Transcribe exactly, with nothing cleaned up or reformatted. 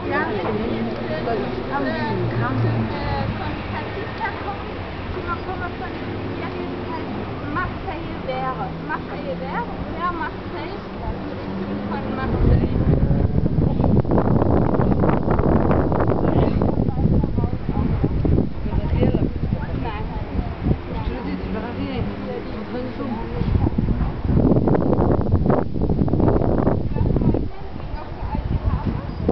Ja, oh, die Kranke. Macht er hier wäre. Macht er hier wäre. Ja, macht er. Das ist ein von Macht.